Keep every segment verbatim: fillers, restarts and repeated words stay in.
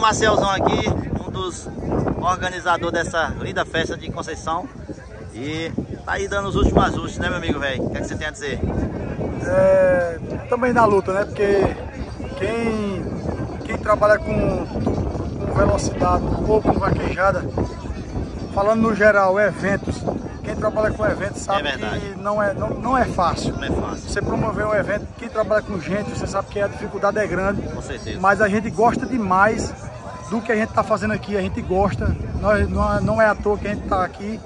Marcelzão aqui, um dos organizadores dessa linda festa de Conceição. E tá aí dando os últimos ajustes, né, meu amigo, velho? O que é que você tem a dizer? É, também na luta, né? Porque quem, quem trabalha com, com velocidade ou com vaquejada, falando no geral, eventos, quem trabalha com eventos sabe é que não é, não, não é fácil. Não é fácil. Você promover um evento, quem trabalha com gente, você sabe que a dificuldade é grande. Com certeza. Mas a gente gosta demais do que a gente está fazendo aqui, a gente gosta, nós, não, não é à toa que a gente está aqui.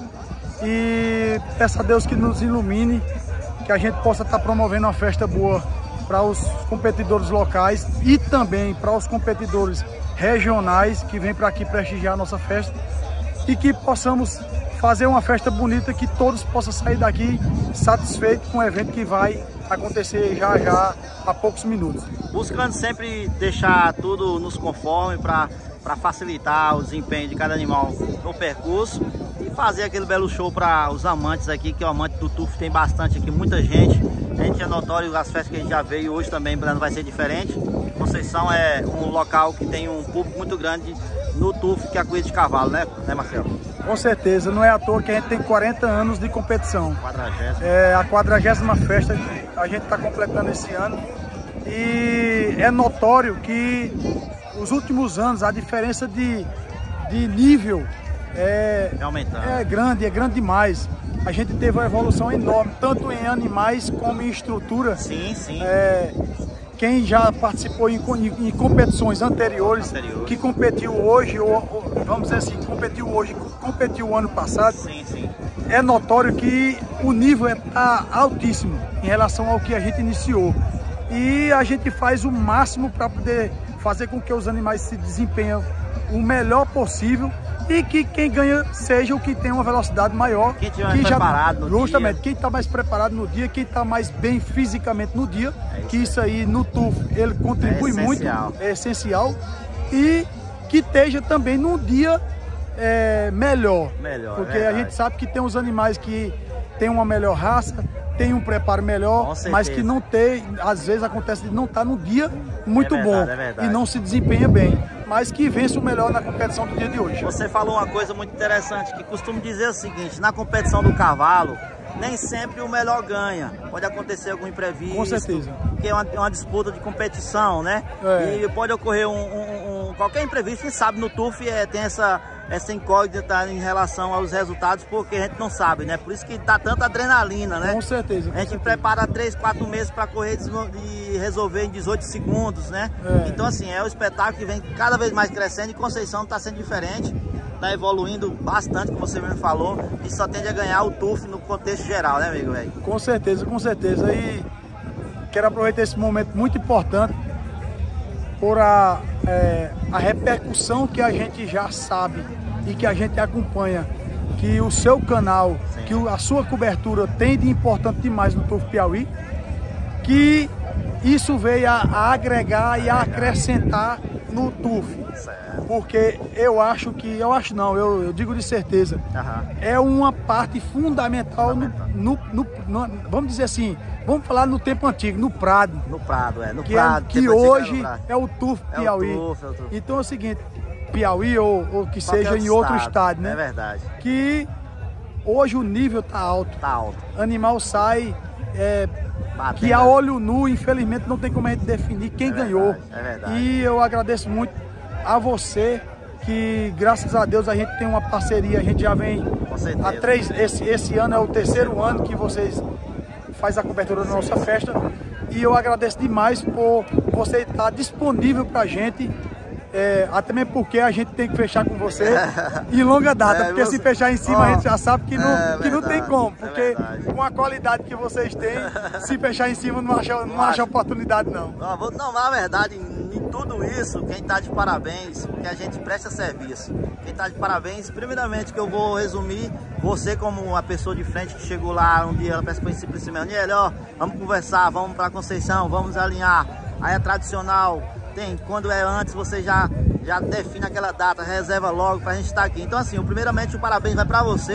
E peço a Deus que nos ilumine, que a gente possa estar promovendo uma festa boa para os competidores locais e também para os competidores regionais que vêm para aqui prestigiar a nossa festa, e que possamos fazer uma festa bonita, que todos possam sair daqui satisfeitos com o evento que vai acontecer já já há poucos minutos. Buscando sempre deixar tudo nos conforme para para facilitar o desempenho de cada animal no percurso e fazer aquele belo show para os amantes aqui, que o amante do turf tem bastante aqui, muita gente. A gente é notório as festas que a gente já veio, hoje também não vai ser diferente. Conceição é um local que tem um público muito grande no turf, que é a corrida de cavalo, né, né Marcelo? Com certeza, não é à toa que a gente tem quarenta anos de competição. quadragésima. É a quadragésima festa que a gente está completando esse ano, e é notório que os últimos anos a diferença de, de nível é, é grande, é grande demais. A gente teve uma evolução enorme, tanto em animais como em estrutura. Sim, sim. É, quem já participou em, em, em competições anteriores, Anterior. que competiu hoje, ou, ou vamos dizer assim, competiu hoje, competiu o ano passado, sim, sim. é notório que o nível está altíssimo em relação ao que a gente iniciou. E a gente faz o máximo para poder fazer com que os animais se desempenhem o melhor possível e que quem ganha seja o que tem uma velocidade maior. Quem estiver mais preparado no justamente, dia. Quem está mais preparado no dia, quem está mais bem fisicamente no dia, é isso que isso aí no turf ele contribui é muito, é essencial, e que esteja também num dia é, melhor. Melhor, porque é a gente sabe que tem os animais que têm uma melhor raça, tem um preparo melhor, mas que não tem, às vezes acontece de não estar no dia muito é verdade, bom é verdade. e não se desempenha bem, mas que vence o melhor na competição do dia de hoje. Você falou uma coisa muito interessante, que costumo dizer o seguinte: na competição do cavalo, nem sempre o melhor ganha. Pode acontecer algum imprevisto. Com certeza. Porque é uma, uma disputa de competição, né? É. E pode ocorrer um, um, um, qualquer imprevisto. Quem sabe no turf é, tem essa, essa incógnita em relação aos resultados, porque a gente não sabe, né? Por isso que dá tanta adrenalina, né? Com certeza. Com a gente certeza. prepara três, quatro meses para correr e resolver em dezoito segundos, né? É. Então, assim, é o espetáculo que vem cada vez mais crescendo, e Conceição está sendo diferente. Está evoluindo bastante, como você mesmo falou, e só tende a ganhar o turf no contexto geral, né, amigo, velho? Com certeza, com certeza. E quero aproveitar esse momento muito importante por a, é, a repercussão que a gente já sabe e que a gente acompanha, que o seu canal, Sim. que a sua cobertura tem de importante demais no Turf Piauí, que isso veio a, a agregar e a acrescentar no turf. Certo. Porque eu acho que, eu acho não, eu, eu digo de certeza, uhum. é uma parte fundamental, fundamental. No, no, no, no, vamos dizer assim, vamos falar no tempo antigo, no Prado. No Prado, é, no que Prado. É, que hoje é o Turf Piauí. É o turf, é o turf. Então é o seguinte, Piauí ou, ou que Qualquer seja em outro estado, estado, né? É verdade. Que hoje o nível tá alto. Tá alto. Animal sai... É, que a olho nu, infelizmente, não tem como a gente definir quem é ganhou. Verdade, é verdade. E eu agradeço muito a você, que graças a Deus a gente tem uma parceria, a gente já vem há três, esse, esse ano é o terceiro ano que vocês fazem a cobertura da nossa festa, e eu agradeço demais por você estar disponível pra gente. É, até mesmo porque a gente tem que fechar com você em longa data, é, porque você... se fechar em cima oh, a gente já sabe que não, é que não tem como, porque é com a qualidade que vocês têm, se fechar em cima não acha, não acha oportunidade não. Não, não, na verdade, em tudo isso, quem está de parabéns, porque a gente presta serviço, quem está de parabéns, primeiramente que eu vou resumir, você como uma pessoa de frente que chegou lá um dia, ela pensa para esse Aniele, ó, vamos conversar, vamos para Conceição, vamos alinhar, aí é tradicional. Tem, quando é antes, você já, já define aquela data, reserva logo pra gente estar aqui. Então assim, primeiramente o parabéns vai pra você,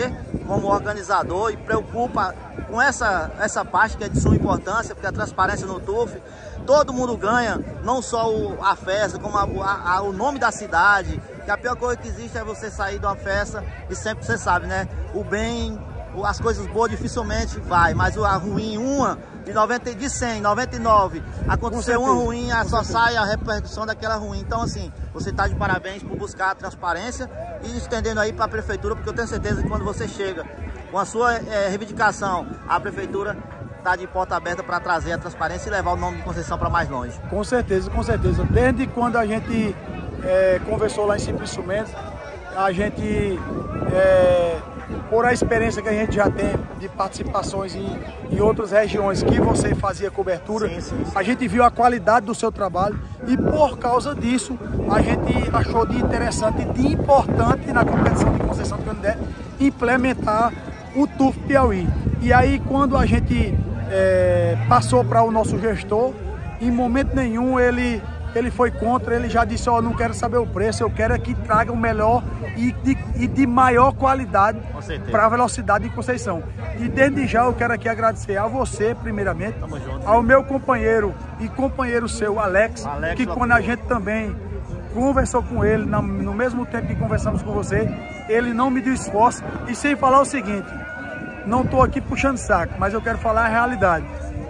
como organizador e preocupa com essa, essa parte que é de suma importância, porque a transparência no T U F, todo mundo ganha, não só o, a festa, como a, a, a, o nome da cidade, que a pior coisa que existe é você sair de uma festa e sempre você sabe, né? O bem, as coisas boas dificilmente vai, mas a ruim, uma de, noventa, de cem, noventa e nove, aconteceu uma ruim, só sai a repercussão daquela ruim. Então assim, você está de parabéns por buscar a transparência e estendendo aí para a prefeitura, porque eu tenho certeza que quando você chega com a sua é, reivindicação, a prefeitura está de porta aberta para trazer a transparência e levar o nome de Conceição para mais longe. Com certeza, com certeza. Desde quando a gente é, conversou lá em Simplício Mendes, a gente, é, por a experiência que a gente já tem de participações em, em outras regiões que você fazia cobertura, sim, sim, sim. A gente viu a qualidade do seu trabalho e por causa disso a gente achou de interessante e de importante na competição de Conceição do Canindé implementar o T U F Piauí. E aí quando a gente é, passou para o nosso gestor, em momento nenhum ele, ele foi contra, ele já disse, ó, oh, não quero saber o preço, eu quero é que traga o melhor e de, e de maior qualidade para a velocidade de Conceição. E desde já eu quero aqui agradecer a você, primeiramente, junto, ao meu companheiro e companheiro seu, Alex, Alex que quando a gente também conversou com ele, no mesmo tempo que conversamos com você, ele não me deu esforço. E sem falar o seguinte, não estou aqui puxando saco, mas eu quero falar a realidade.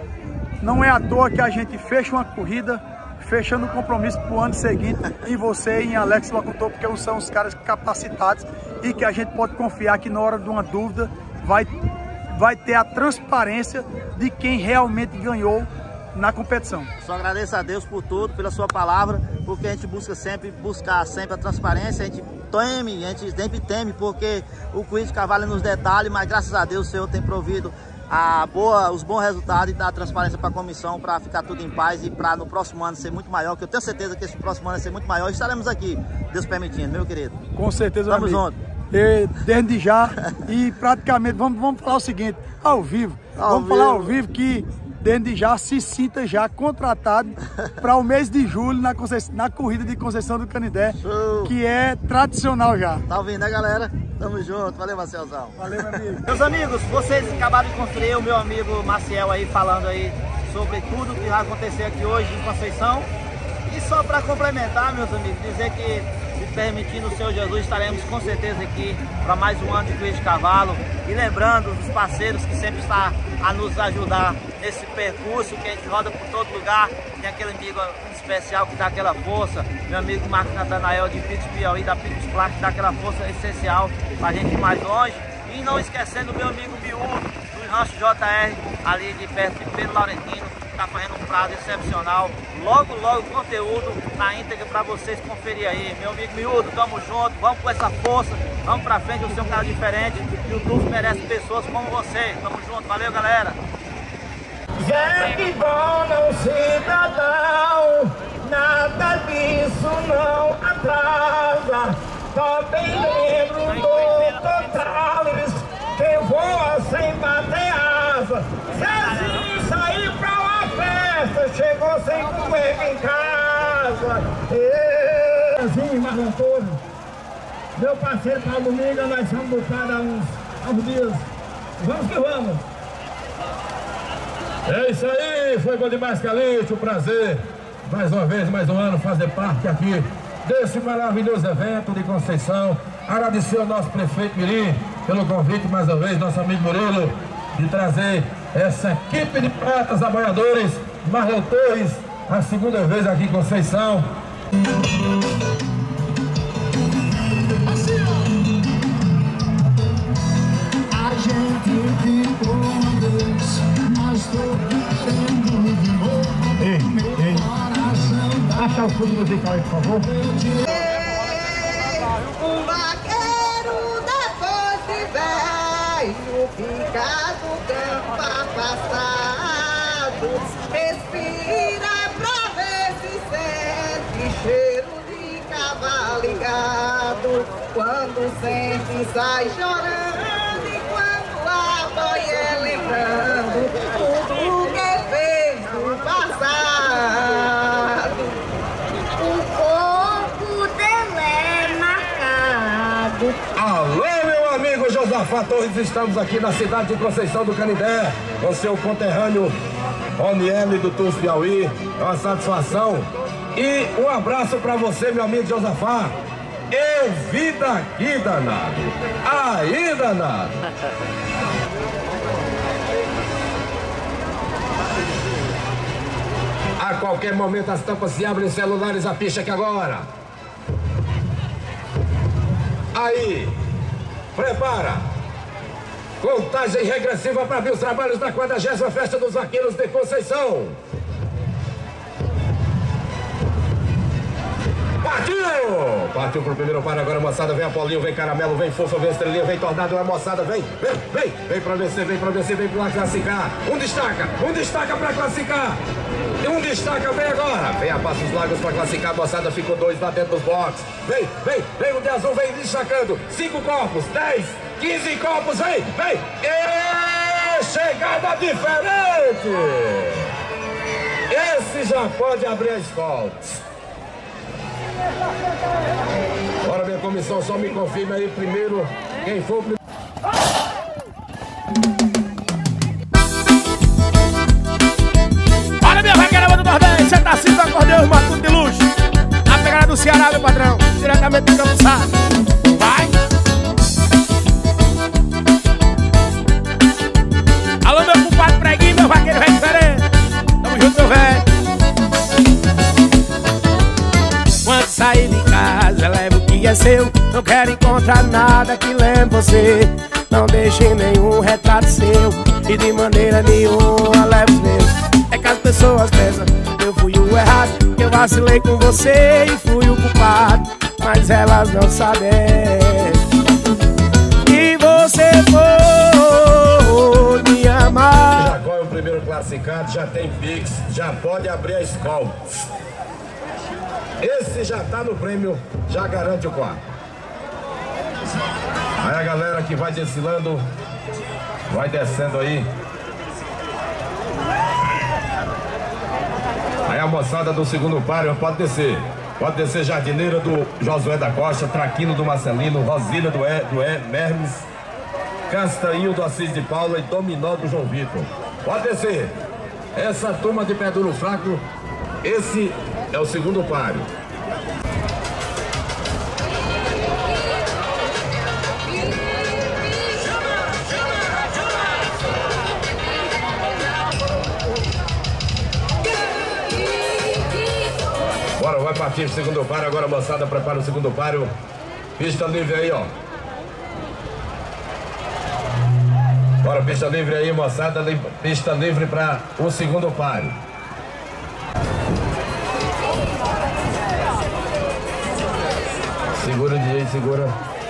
Não é à toa que a gente fecha uma corrida, fechando o compromisso para o ano seguinte, em você e em Alex Locutor, porque são os caras capacitados e que a gente pode confiar que na hora de uma dúvida vai, vai ter a transparência de quem realmente ganhou na competição. Só agradeço a Deus por tudo, pela sua palavra, porque a gente busca sempre, buscar sempre a transparência, a gente teme, a gente sempre teme, porque o quiz de cavalo é nos detalhes, mas graças a Deus o Senhor tem provido a boa, os bons resultados e dar transparência para a comissão, para ficar tudo em paz e para no próximo ano ser muito maior, que eu tenho certeza que esse próximo ano vai ser muito maior. Estaremos aqui, Deus permitindo, meu querido. Com certeza, Tamo junto. E, desde já, e praticamente, vamos, vamos falar o seguinte, ao vivo, ao vamos vivo. falar ao vivo que desde já se sinta já contratado para o mês de julho na, na corrida de Conceição do Canindé, Show. que é tradicional já. Tá ouvindo, né, galera? Tamo junto. Valeu, Marcelzão. Valeu, meu amigo. Meus amigos, vocês acabaram de conferir o meu amigo Maciel aí falando aí sobre tudo que vai acontecer aqui hoje em Conceição. E só para complementar, meus amigos, dizer que, se permitindo o Senhor Jesus, estaremos com certeza aqui para mais um ano de Cria de Cavalo. E lembrando os parceiros que sempre estão a nos ajudar nesse percurso que a gente roda por todo lugar. Tem aquele amigo especial que dá aquela força, meu amigo Marcos Natanael de Picos Piauí, da Picos Plástico, que dá aquela força essencial para a gente ir mais longe. E não esquecendo o meu amigo Miúdo, do Rancho J R, ali de perto de Pedro Laurentino, que está fazendo um prazo excepcional. Logo, logo, conteúdo na íntegra para vocês conferir aí. Meu amigo Miúdo, tamo junto, vamos com essa força, vamos pra frente, eu sou um cara diferente e o T U F merece pessoas como você. Tamo junto, valeu, galera! É que bom não cidadão, nada disso não atrasa. Também lembro do doutor Trales, que voa sem bater asa. Zezinho saiu pra uma festa, chegou sem comer em casa. Zezinho Marlantoso, meu parceiro Paulo Miga, nós vamos botar uns, uns dias. Vamos que vamos. É isso aí, foi bom demais, Calixto, um prazer, mais uma vez, mais um ano, fazer parte aqui desse maravilhoso evento de Conceição. Agradecer ao nosso prefeito Mirim pelo convite, mais uma vez, nosso amigo Murilo, de trazer essa equipe de pratas apoiadores, Marlon Torres, a segunda vez aqui em Conceição. A gente ficou Ei, ei. Acha o fundo musical aí, por favor. O vaqueiro depois de velho fica do campo passado, respira pra ver se sente cheiro de cavalo ligado. Quando sente sai chorando e quando apoia lembrando tudo que fez no passado. Alô, meu amigo Josafá! Josafá Torres, estamos aqui na cidade de Conceição do Canindé, com seu conterrâneo Oniele do Tuf Piauí. É uma satisfação. E um abraço para você, meu amigo Josafá. Eu vi daqui, danado. Aí, danado. A qualquer momento as tampas se abrem, celulares, a picha aqui agora. Aí, prepara. Contagem regressiva para abrir os trabalhos da quadragésima Festa dos Vaqueiros de Conceição. Partiu! Partiu pro primeiro par, agora moçada, vem Apolinho, vem Caramelo, vem Fofa, vem Estrelinha, vem Tornado, a moçada, vem, vem, vem, vem pra vencer, vem pra vencer, vem pra classificar. Um destaca, um destaca pra classificar. Um destaca, vem agora. Vem a Passos Lagos pra classificar, a moçada, ficou dois lá dentro dos boxes. Vem, vem, vem o de azul, vem destacando. Cinco copos, dez, quinze copos, vem, vem. E chegada diferente. Esse já pode abrir a escola. Bora, minha comissão, só me confirma aí primeiro quem for o primeiro. Olha, minha vaqueira do Nordeste, você tá assim do acordeão, irmão, tudo de luxo. A pegada do Ceará, meu padrão, diretamente do Campo Sá. Vai! Alô, meu compadre Preguinho, meu vaqueiro velho diferente. Tamo junto, meu velho. Quando sair de casa, leva o que é seu. Não quero encontrar nada que lembre você. Não deixe nenhum retrato seu. E de maneira nenhuma leve os meus. É que as pessoas pensam que eu fui o errado, que eu vacilei com você e fui o culpado. Mas elas não sabem que você foi me amar. Já qual é o primeiro classificado, já tem Pix, já pode abrir a escola. Esse já tá no prêmio, já garante o quarto. Aí a galera que vai desfilando, vai descendo aí. Aí a moçada do segundo páreo pode descer. Pode descer Jardineira do Josué da Costa, Traquino do Marcelino, Rosília do, e, do e, Mermes, Castanho do Assis de Paula e Dominó do João Vitor. Pode descer. Essa turma de pé duro fraco, esse é o segundo páreo. Bora, vai partir o segundo páreo. Agora, moçada, prepara o segundo páreo. Pista livre aí, ó. Bora, pista livre aí, moçada. Pista livre para o segundo páreo. Segura, D J, segura.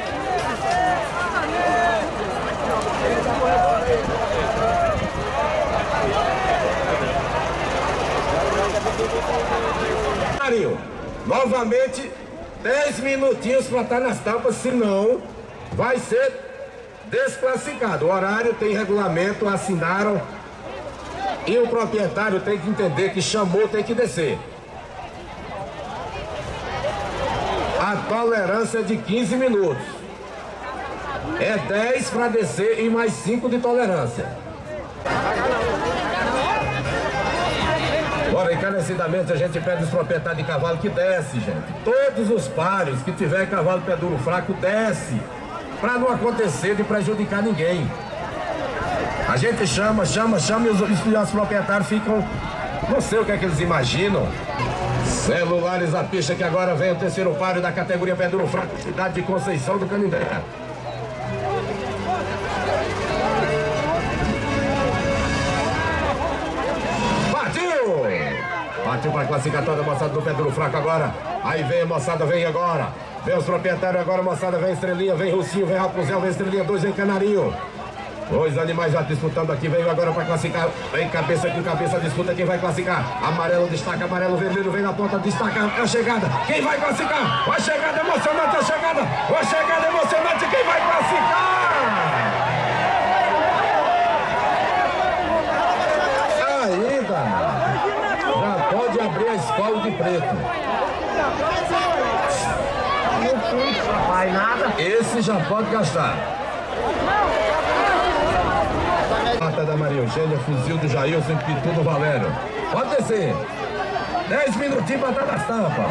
Novamente, dez minutinhos para estar nas tampas, senão vai ser desclassificado. O horário tem regulamento, assinaram. E o proprietário tem que entender que chamou, tem que descer. A tolerância é de quinze minutos. É dez para descer e mais cinco de tolerância. Bora, encarecidamente a gente pede os proprietários de cavalo que desce, gente. Todos os pares que tiver cavalo pé duro fraco, desce. Para não acontecer de prejudicar ninguém. A gente chama, chama, chama e os, os proprietários ficam... Não sei o que é que eles imaginam. Celulares a pista que agora vem o terceiro páreo da categoria pé duro fraco, cidade de Conceição do Canindé. Partiu para a classificatória, moçada do pé duro fraco agora. Aí vem a moçada, vem agora. Vem os proprietários agora, moçada, vem Estrelinha, vem Russinho, vem Rapunzel, vem Estrelinha, dois vem Canarinho. Dois animais já disputando aqui, veio agora para classificar. Vem cabeça com cabeça, disputa quem vai classificar. Amarelo destaca, amarelo, vermelho, vem na ponta, destaca a chegada. Quem vai classificar? A chegada emocionante, a chegada. A chegada emocionante, quem vai classificar? Ainda. Pode abrir a escola de preto. Não vai nada. Esse já pode gastar. Mata da Maria Eugênia, fuzil do Jailson e pitu do Valério. Pode descer. Dez minutinhos para dar as tampas.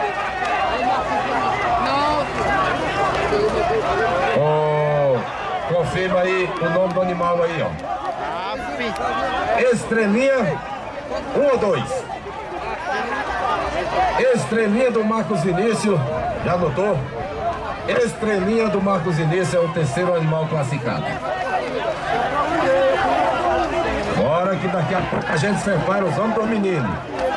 Oh, confirma aí o nome do animal aí, ó. Estrelinha, um ou dois? Estrelinha do Marcos Vinícius, já anotou? Estrelinha do Marcos Vinícius é o terceiro animal classificado. Bora que daqui a pouco a gente separa os homens dos meninos.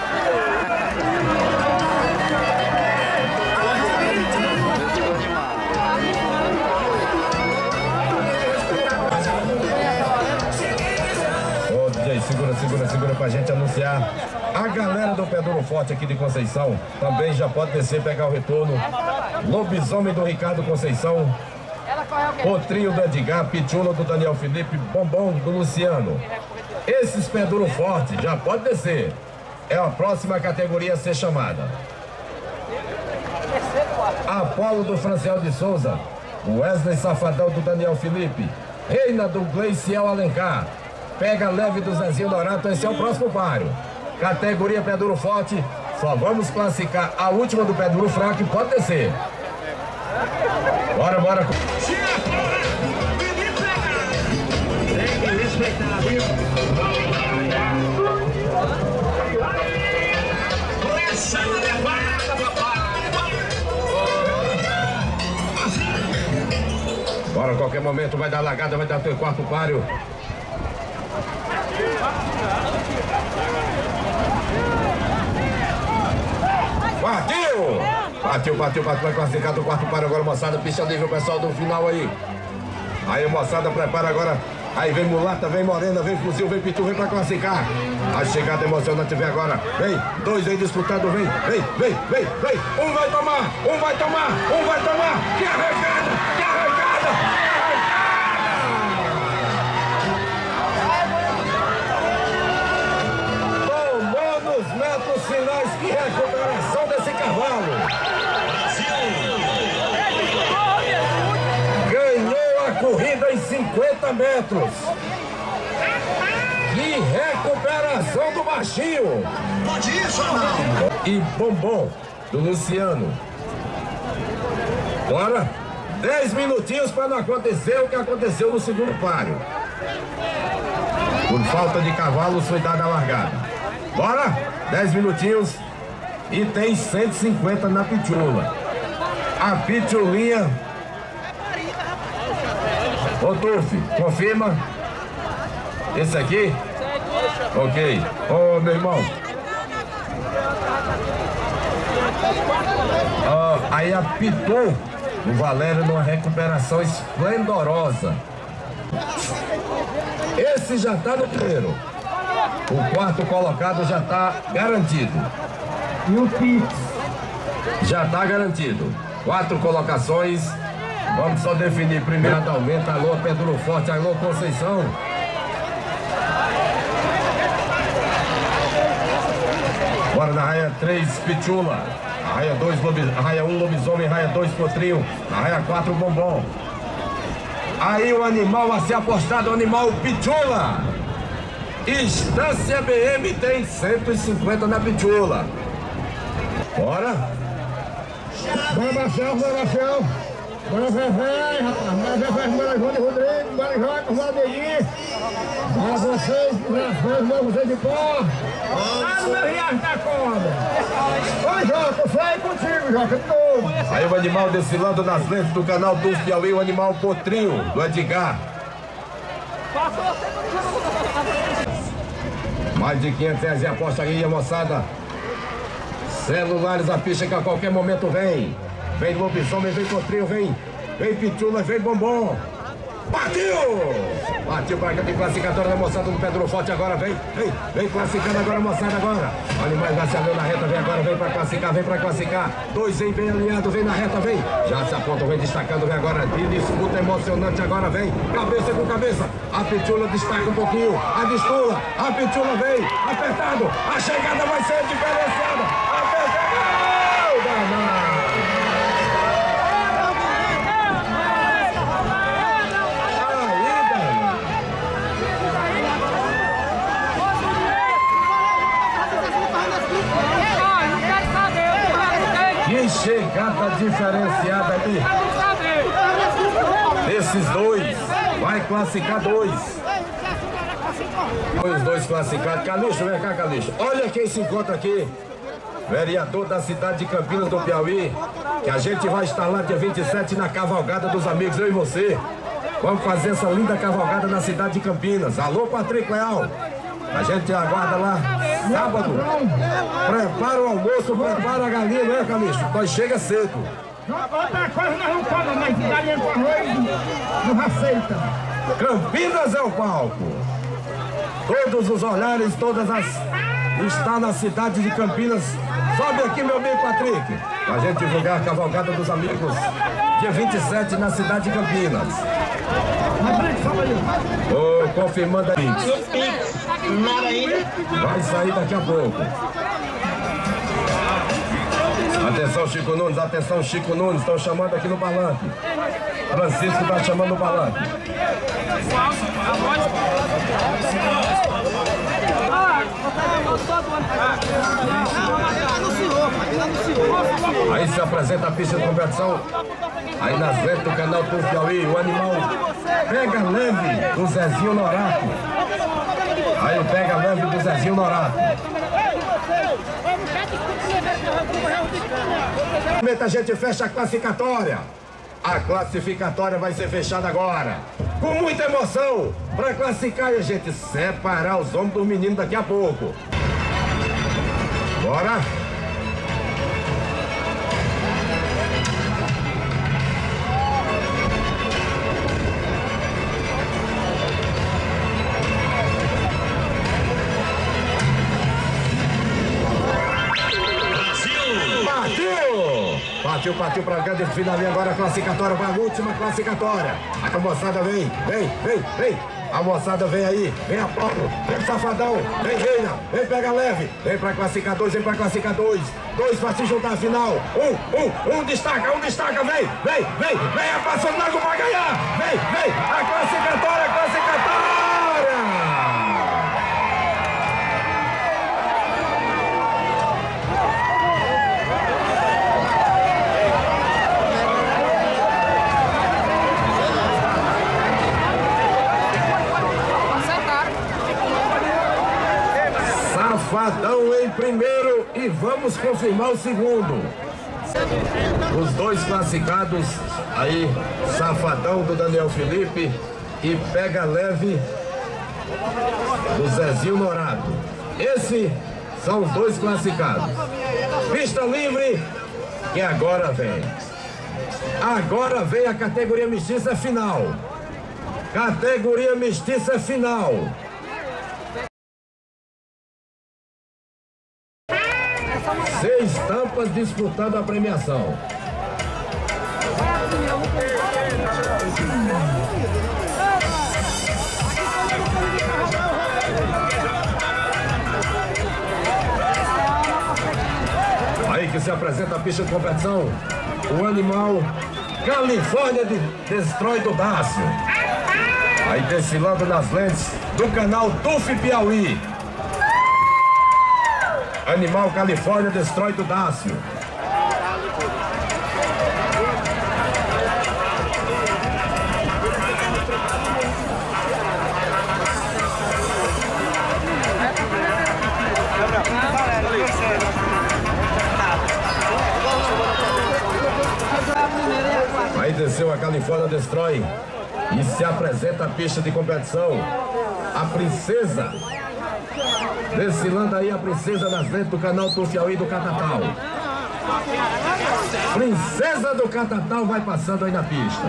Ô D J, segura, segura, segura pra gente anunciar. A galera do Pé Duro Forte aqui de Conceição também já pode descer e pegar o retorno. Lobisomem do Ricardo Conceição, Potrinho do Edgar, Pichulo do Daniel Felipe, Bombom do Luciano. Esses Pé Duro Forte já pode descer. É a próxima categoria a ser chamada. Apolo do Franciel de Souza, Wesley Safadão do Daniel Felipe, Reina do Gleiciel Alencar, Pega Leve do Zezinho Dorato. Esse é o próximo páreo. Categoria Pé Duro Forte, só vamos classificar a última do Pé Duro Fraco e pode descer. Bora, bora. Tem que respeitar, viu? Começa a levada, papai. Bora, a qualquer momento vai dar largada, vai dar teu quarto páreo. Partiu! Partiu, partiu, partiu, vai classificar do quarto páreo agora, moçada. Picha livre o pessoal do final aí. Aí, moçada, prepara agora. Aí vem mulata, vem morena, vem fuzil, vem pitu, vem pra classificar. A chegada emocionante vem agora. Vem, dois aí disputando, vem, vem, vem, vem, vem. Um vai tomar, um vai tomar, um vai tomar. Que arrancada, que arrancada. Metros finais, que recuperação desse cavalo. Ganhou a corrida em cinquenta metros. Que recuperação do baixinho. Pode ir, Jornal. E Bombom do Luciano. Bora, dez minutinhos para não acontecer o que aconteceu no segundo páreo. Por falta de cavalos foi dada a largada. Bora, dez minutinhos e tem cento e cinquenta na pitula. A pitulinha. Ô Tuf, confirma. Esse aqui? Ok. Ô meu irmão. Ah, aí apitou o Valério numa recuperação esplendorosa. Esse já tá no primeiro. O quarto colocado já está garantido. E o Pix? Já está garantido. Quatro colocações. Vamos só definir primeiro. Aumenta. Alô, Pé Duro Forte. Alô, Conceição. Bora na raia três, Pichula. Na raia dois, lobis... raia um, Lobisomem. Raia dois, Potrinho. Na raia quatro, Bombom. Aí o animal a ser apostado, o animal Pichula. Estância B M tem cento e cinquenta na pitula. Bora. Bora, Marcelo, bora, Marcelo. Bora, Fefé, rapaz. Bora, Fefé, bora, João de Rodrigo. Bora, João, bora, Dedinho. Bora, vocês, bora, bora, vocês de pó. Lá no meu riacho da cobra. Oi, Joca, eu falei contigo, Joca, de novo. Aí o animal desfilando nas lentes do canal do Piauí, o animal Potrinho, do Edgar. Mais de quinhentos reais em aposta aí, moçada. Celulares, a ficha que a qualquer momento vem. Vem Lobisomem, vem Potrinho, vem. Vem Pitula, vem Bombom. Partiu! Partiu para cá, tem classificatória da moçada do Pé Duro Forte agora, vem, vem, vem classificando agora, moçada agora. Animais vai se alinhando na reta, vem agora, vem para classificar, vem para classificar. Dois vem bem alinhado, vem na reta, vem. Já se aponta, vem destacando, vem agora. De disputa emocionante agora, vem. Cabeça com cabeça. A Pitula destaca um pouquinho, a destula, a Pitula vem, apertado. A chegada vai ser diferenciada. Apertado! Danado! Que chegada diferenciada ali. Esses dois, vai classificar dois. Os dois classificados. Calixto, vem cá, Calixto. Olha quem se encontra aqui. Vereador da cidade de Campinas do Piauí. Que a gente vai estar lá dia vinte e sete na Cavalgada dos Amigos, eu e você. Vamos fazer essa linda cavalgada na cidade de Campinas. Alô, Patrick Leal. A gente aguarda lá sábado. Prepara o almoço, prepara a galinha, né, Calixto? Nós chega cedo. Outra coisa nós não comemos, mas galinha com arroz não aceita. Campinas é o palco. Todos os olhares, todas as... Está na cidade de Campinas. Sobe aqui, meu amigo Patrick. Pra gente divulgar a Cavalgada dos Amigos. Dia vinte e sete na cidade de Campinas. Ô, oh, confirmando aí. Vai sair daqui a pouco. Atenção, Chico Nunes, atenção, Chico Nunes. Estão chamando aqui no palanque. Francisco está chamando no palanque. Aí se apresenta a pista de competição. Aí nas ventas do canal T U F Piauí, o animal Pega Leve do Zezinho Norato. Aí o Pega Leve do Zezinho Norato. A gente fecha a classificatória. A classificatória vai ser fechada agora. Com muita emoção. Para classificar e a gente separar os homens dos meninos daqui a pouco. Bora. Partiu, partiu para a grande final e agora a classificatória, para a última classificatória. A moçada vem, vem, vem, vem. A moçada vem aí, vem Apolo, vem Safadão, vem Reina, vem Pega Leve, vem para classificar dois, vem para classificar dois. Dois para se juntar à final. Um, um, um destaca, um destaca, vem, vem, vem, vem, a Passo Largo para ganhar. Vem, vem, a classificatória, a classificatória. Safadão em primeiro e vamos confirmar o segundo. Os dois classificados aí, Safadão do Daniel Felipe e Pega Leve do Zezinho Norato. Esses são os dois classificados. Pista livre que agora vem. Agora vem a categoria mestiça final. Categoria mestiça final. Seis tampas disputando a premiação. Aí que se apresenta a pista de competição. O animal Califórnia de Destrói do Dácio. Aí desfilando nas lentes do canal T U F Piauí. Animal Califórnia Destrói do Dácio. Aí desceu a Califórnia Destrói e se apresenta a pista de competição. A princesa. Desfilando aí a princesa nas lentes do canal T U F Piauí do Catatal. Princesa do Catatal vai passando aí na pista.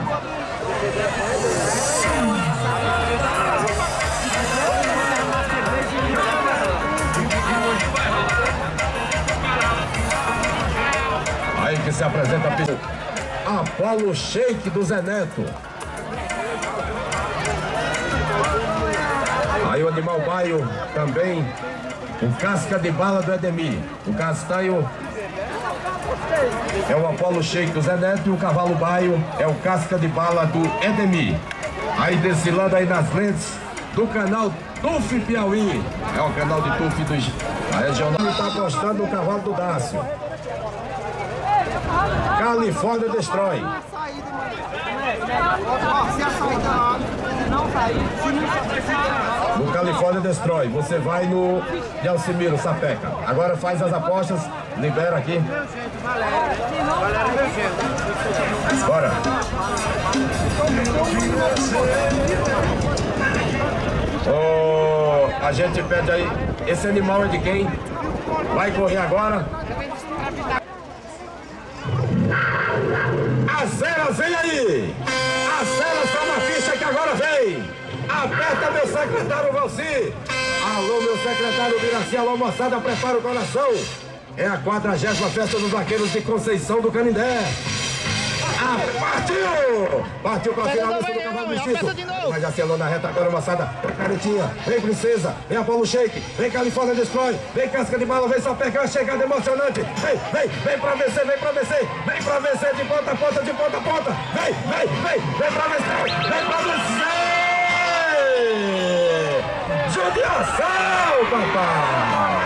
Aí que se apresenta a pista. Apolo Shake do Zé Neto. Aí o animal baio também, o Casca de Bala do Edemir. O castanho é o Apolo Shake do Zé Neto e o cavalo baio é o Casca de Bala do Edemir. Aí desfilando aí nas lentes do canal T U F Piauí. É o canal de T U F do a regional está apostando no cavalo do Dácio. Califórnia Destrói. No Califórnia Destrói, você vai no de Alcimiro, Sapeca. Agora faz as apostas, libera aqui. Bora. Oh, a gente pede aí, esse animal é de quem? Vai correr agora. As celas, vem aí! As celas tá na ficha que agora vem! Aperta meu secretário Valci! Alô, meu secretário Viraci, alô, moçada, prepara o coração! É a quadragésima festa dos vaqueiros de Conceição do Canindé! Ah, partiu! Partiu pra finalista do cavalo mestiço! Mas já selou na reta agora, moçada! Vem Caretinha, vem Princesa, vem Apolo Shake, vem Califórnia Destrói, vem Casca de Bala, vem Sapeca, chegada emocionante! Vem, vem, vem pra vencer, vem pra vencer! Vem pra vencer de ponta a ponta, de ponta a ponta! Vem, vem, vem, vem pra vencer! Vem pra vencer! Judiação, papai!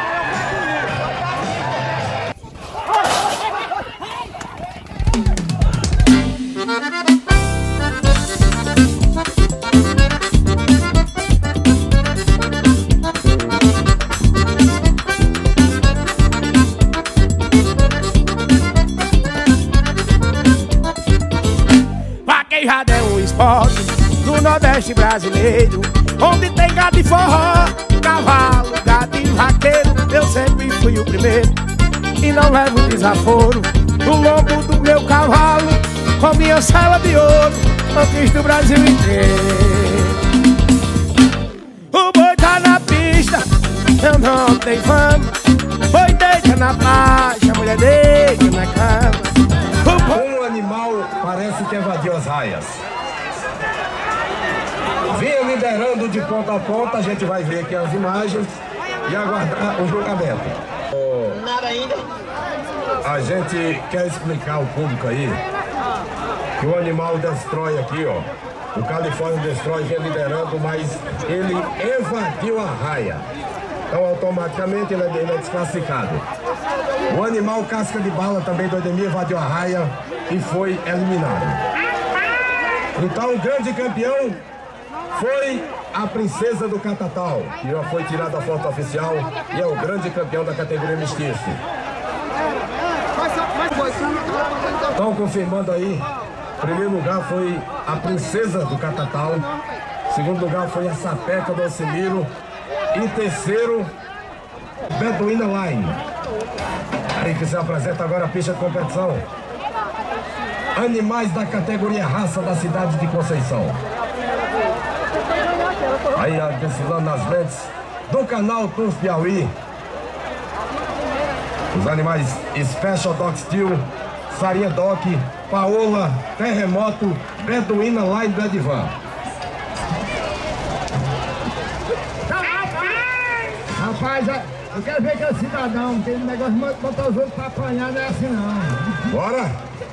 Vaquejada é um esporte do Nordeste brasileiro, onde tem gado e forró, cavalo, gado e vaqueiro. Eu sempre fui o primeiro e não levo desaforo no lombo do meu cavalo, com minha sela de ouro, conquisto o Brasil inteiro. O boi tá na pista, eu não tenho fama. Boi deita na faixa, mulher deita na cama. Um animal parece que evadiu as raias. Vinha liderando de ponta a ponta, a gente vai ver aqui as imagens e aguardar o julgamento. Nada ainda. A gente quer explicar ao público aí que o animal Destrói aqui, ó, o Califórnia Destrói vem liderando, mas ele evadiu a raia. Então automaticamente ele é desclassificado. O animal Casca de Bala também do Ademir evadiu a raia e foi eliminado. Então o grande campeão foi a Princesa do Catatal, que já foi tirada a foto oficial e é o grande campeão da categoria mestiço. Então confirmando aí, primeiro lugar foi a Princesa do Catatal, segundo lugar foi a Sapeca do Alcimiro e terceiro, Beduína Line. Aí que se apresenta agora a pista de competição. Animais da categoria raça da cidade de Conceição. Aí desfilando nas lentes do canal Tours Piauí. Os animais Special Dog Steel, Sarinha Doc, Paola, Terremoto, Beduína Line do Edivan. Rapaz, eu quero ver que é cidadão, tem um negócio de botar os outros pra apanhar, não é assim não. Bora!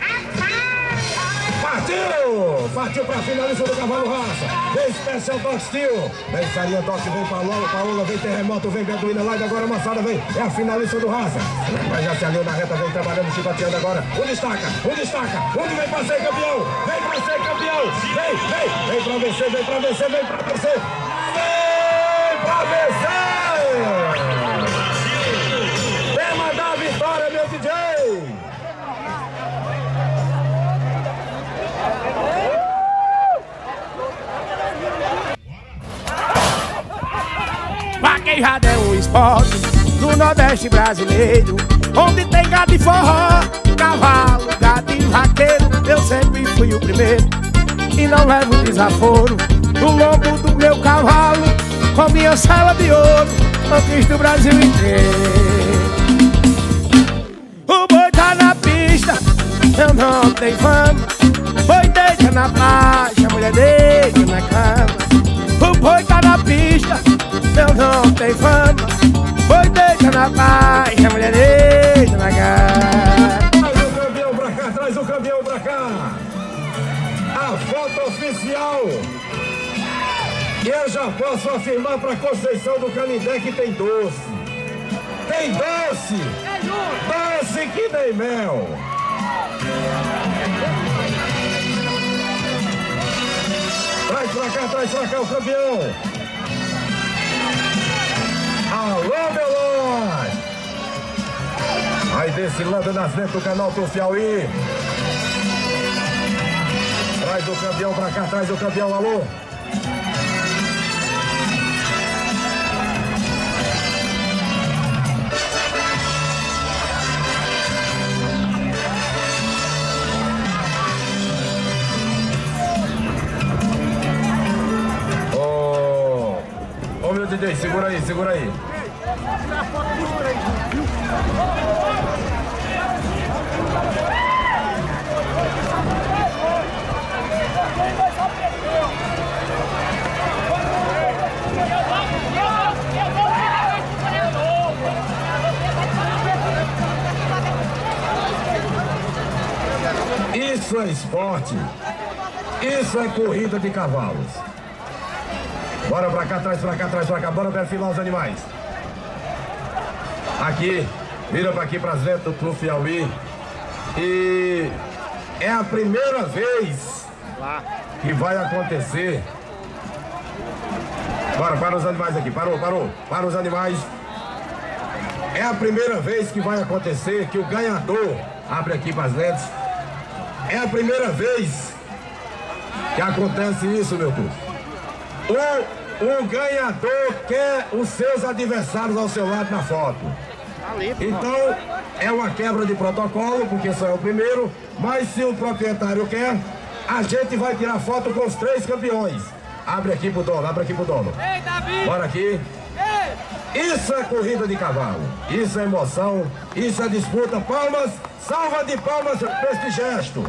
Partiu! Partiu pra finalista do cavalo raça. Vem Special Dog Steel. Vem Sarinha Doc, vem Paola, Paola, vem Terremoto, vem Beduína Line, agora a moçada vem. É a finalista do raça. Mas já se alinhou na reta, vem trabalhando, chicoteando agora. Um destaca, um destaca. Um vem pra ser campeão. Vem pra ser campeão. Vem, vem, vem pra vencer, vem pra vencer, vem pra vencer. Vem pra vencer! Vem mandar a vitória, meu D J! Vaquejada é um esporte do Nordeste brasileiro, onde tem gado e forró, cavalo, gado e vaqueiro. Eu sempre fui o primeiro e não levo desaforo no lombo do meu cavalo, com minha sela de ouro, conquisto o Brasil inteiro. O boi tá na pista, eu não tenho fama. Boi deita na faixa, mulher deita na cama. O boi tá na pista, eu não tenho fama. Boi deita na faixa, mulher deita na cama. Traz o campeão pra cá, traz o campeão pra cá. A foto oficial. E eu já posso afirmar pra Conceição do Canindé que tem doce. Tem doce. Doce que nem mel. Traz pra cá, traz pra cá o campeão. Alô, Veloz. Aí desse lado na frente do canal do Piauí. Traz o campeão pra cá, traz o campeão, alô. Ô meu D J, segura aí, segura aí. Isso é esporte. Isso é corrida de cavalos. Bora pra cá, traz pra cá, traz pra cá. Bora perfilar os animais. Aqui, vira pra aqui, pra dentro do Piauí. E é a primeira vez que vai acontecer. Bora, para os animais aqui. Parou, parou. Para os animais. É a primeira vez que vai acontecer que o ganhador, abre aqui para as lentes. É a primeira vez que acontece isso, meu povo. O, o ganhador quer os seus adversários ao seu lado na foto. Então, é uma quebra de protocolo, porque só é o primeiro. Mas se o proprietário quer, a gente vai tirar foto com os três campeões. Abre aqui pro dono, abre aqui pro dono. Ei, Davi! Bora aqui. Ei. Isso é corrida de cavalo. Isso é emoção. Isso é disputa. Palmas, salva de palmas para este gesto.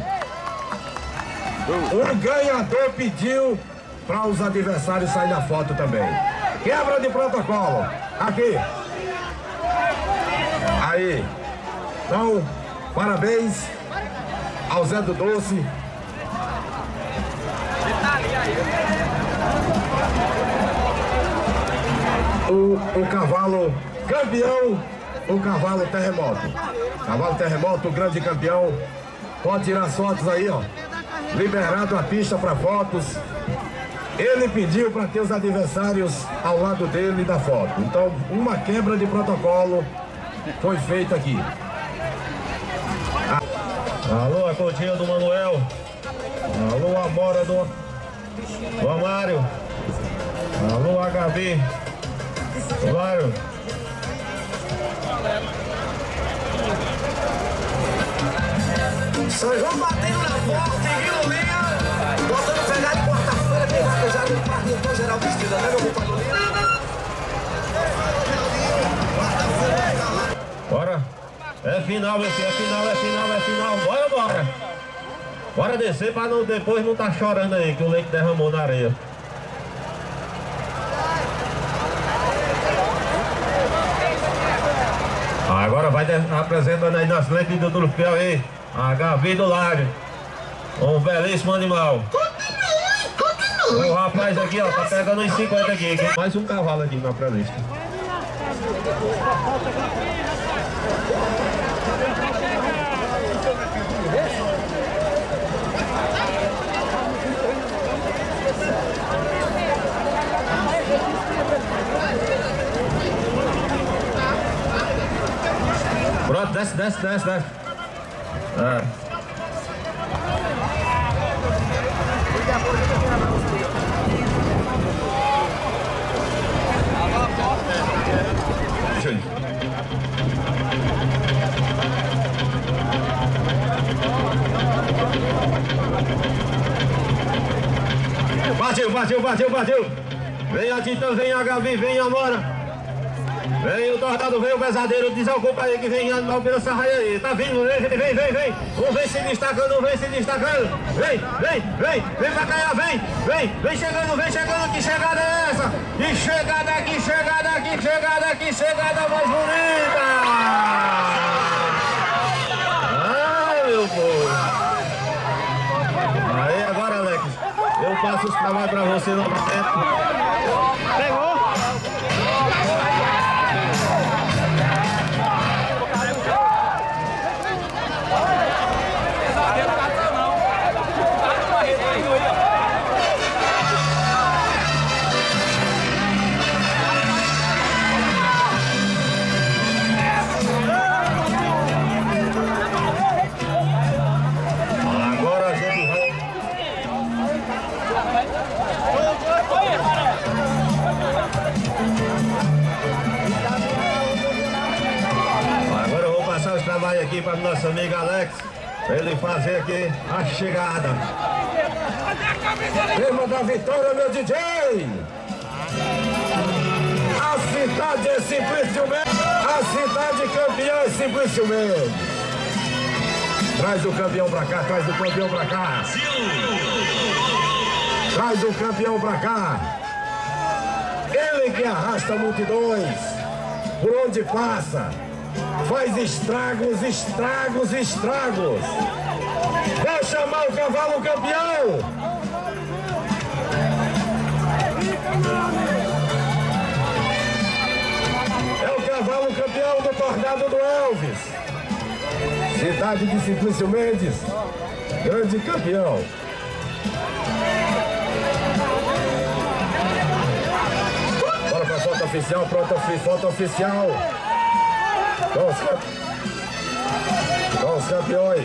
O ganhador pediu para os adversários saírem na foto também. Quebra de protocolo. Aqui. Aí. Então, parabéns ao Zé do Doce. O, o cavalo campeão, o cavalo terremoto. Cavalo terremoto, o grande campeão. Pode tirar as fotos aí, ó. Liberado a pista para fotos. Ele pediu para ter os adversários ao lado dele da foto. Então, uma quebra de protocolo foi feita aqui. Alô, a Coutinho do Manuel. Alô, a Mora do, do Amário. Alô, a Gabi. Claro. São João batendo na porta em Rio Linha, botando pegar de quarta-feira, quem vai beijar no parque do Tom Geral Vestida, né, meu compadre? Bora. É final, meu filho, é final, é final, é final. Bora, bora. Bora descer para não, depois não tá chorando aí, que o leite derramou na areia. Agora vai apresentando aí nas lentes do Turf Piauí a Gabi do Lago, um belíssimo animal. O rapaz aqui, ó, tá pegando uns cinquenta aqui, aqui. Mais um cavalo aqui na pré-lista. Pronto, desce, desce, desce, desce. É. Partiu, partiu, partiu, partiu. Vem a Titã, vem a Gabi, vem a Mora. Vem o Tornado, vem o Pesadeiro, desocupa aí que vem animal pela sarraia aí. Tá vindo, vem, vem, vem, vem. Um vem se destacando, um vem se destacando. Vem, vem, vem, vem pra cá, vem, vem, vem chegando, vem chegando. Que chegada é essa? Que chegada, que chegada, que chegada, que chegada mais bonita. Ai, meu povo. Aí, agora, Alex, eu passo os cavalos pra você no momento. Pegou. vai aqui para nosso amigo Alex, para ele fazer aqui a chegada. Prima da vitória, meu D J! A cidade é Simplício Mendes, a cidade campeã é Simplício Mendes. Traz o campeão pra cá, traz o campeão pra cá. Traz o campeão pra cá. Ele que arrasta multidões por onde passa. Faz estragos, estragos, estragos. Vai chamar o cavalo campeão. É o cavalo campeão do Tornado do Elvis. Cidade de Simplício Mendes, grande campeão. Bora pra foto oficial, pronta foto oficial. Com os, campe... Com os campeões.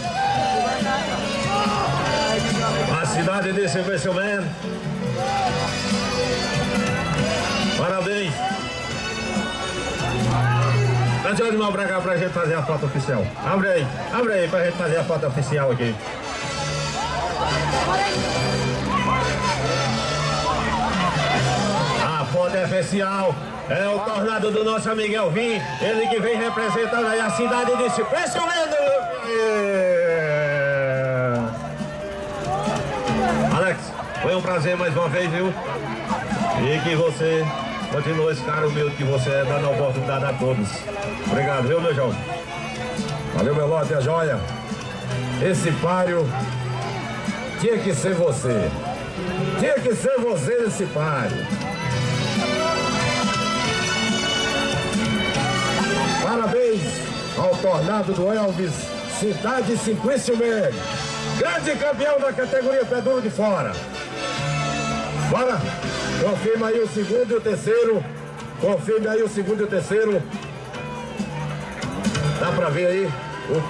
A cidade de Simplício Mendes. Parabéns. Traz o animal pra cá pra gente fazer a foto oficial. Abre aí, abre aí pra gente fazer a foto oficial aqui. A foto é oficial. É o Tornado do nosso amigo Elvin. Ele que vem representando aí a cidade de Simplício Mendes. Alex, foi um prazer mais uma vez, viu? E que você continua esse cara humilde que você é, dando a oportunidade a todos. Obrigado, viu, meu João? Valeu, meu lote, a joia. Esse páreo tinha que ser você. Tinha que ser você nesse páreo. Parabéns ao Tornado do Elvis, cidade Simplício Mendes. Grande campeão da categoria pé duro de fora. Bora, confirma aí o segundo e o terceiro. Confirme aí o segundo e o terceiro. Dá pra ver aí o...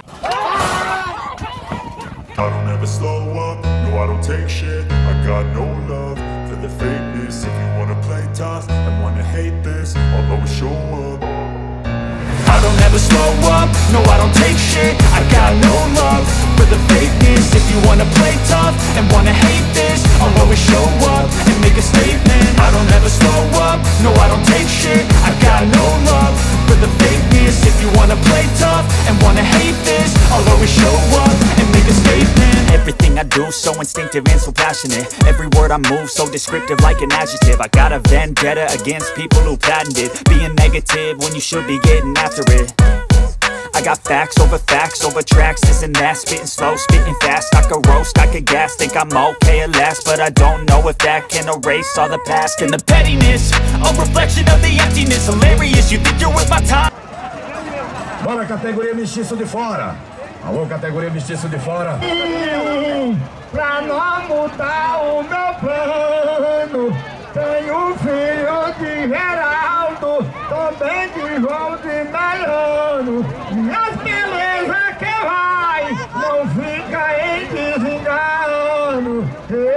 I don't ever slow up, no I don't take shit. I got no love for the fakeness. If you wanna play tough and wanna hate this, I'll always show up. I don't ever slow up, no I don't take shit. I got no love for the fakeness. If you wanna play tough and wanna hate this, I'll always show up and make a statement. I don't ever slow up, no I don't take shit. I got no love for the fakeness. If you wanna play tough and wanna hate this, I'll always show up and make a statement. Everything I do so instinctive and so passionate. Every word I move so descriptive like an adjective. I got a vendetta against people who patented being negative when you should be getting after it. I got facts over facts over tracks, this and that. Spitting slow, spitting fast, I could roast, I could gas. Think I'm okay at last, but I don't know if that can erase all the past. And the pettiness, a reflection of the emptiness. Hilarious, you think you're worth my time. Bora, categoria mestiço de fora. Alô, categoria mestiço de fora. Pra não mudar o meu plano, tenho um filho de Geraldo, também de João de Mariano. E as belezas que vai, não fica em desengano.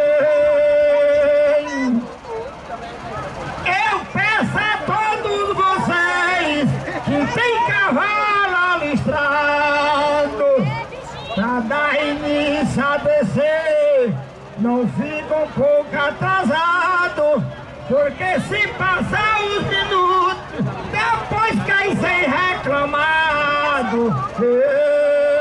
Ei, eu peço a todos vocês que tem cavalo alistrado, pra dar início a descer, não fica um pouco atrasado, porque se passar os minutos, depois cai sem reclamado. Ei.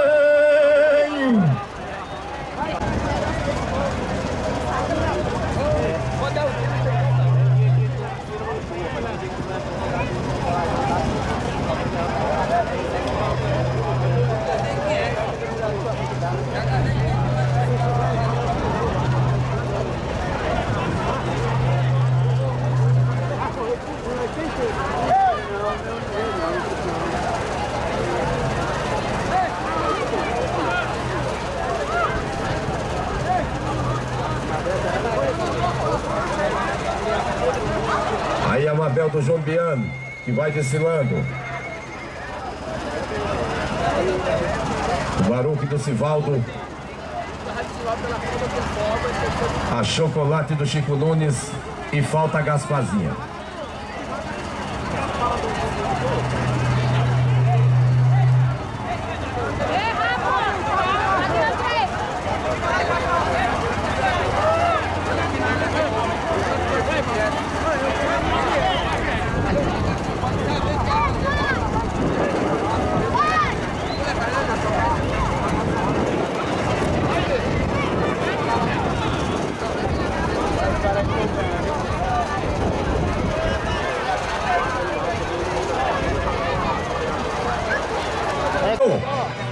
Aí a Mabel do João Biano, que vai desfilando. O Baruque do Sivaldo. A Chocolate do Chico Nunes. E falta a Gaspazinha.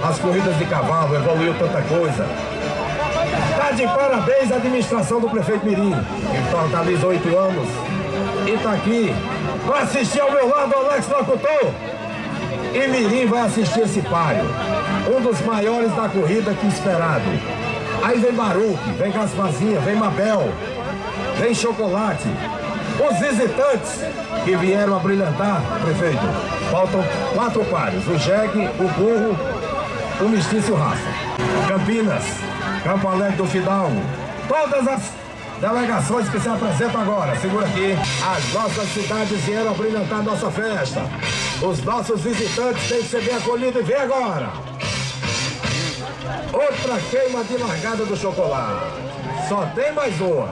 as corridas de cavalo, evoluiu tanta coisa. Está de parabéns a administração do prefeito Mirim, que totaliza oito anos e está aqui para assistir ao meu lado o Alex Locutor. E Mirim vai assistir esse páreo, um dos maiores da corrida que esperado. Aí vem Baruque, vem Gasparzinha, vem Mabel, vem Chocolate. Os visitantes que vieram a brilhantar, prefeito, faltam quatro páreos: o jegue, o burro, o mestiço e o raça. Campinas, Campo Alegre do Fidalgo, todas as delegações que se apresentam agora, segura aqui, as nossas cidades vieram a brilhantar nossa festa. Os nossos visitantes têm que ser bem acolhidos e vem agora. Outra queima de largada do chocolate. Só tem mais uma.